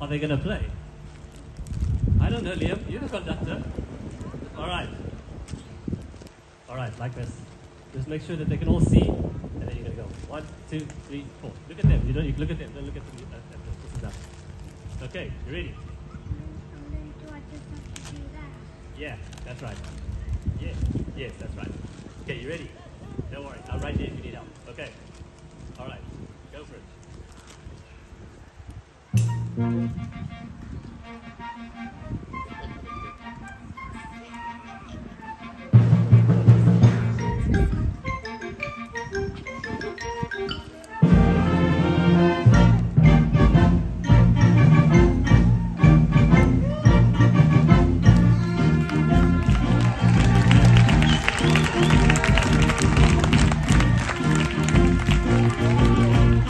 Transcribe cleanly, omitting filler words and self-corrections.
are they going to play? I don't know, Liam. You're the conductor. All right. All right, like this. Just make sure that they can all see, and then you're going to go 1, 2, 3, 4. Look at them. You look at them. Don't look at them. This is that. Okay, you ready? Do I just have to do that? Yeah, that's right. Yeah, yes, that's right. Okay, you ready? Don't worry. I'll write it if you need help. Okay. All right. Go for it.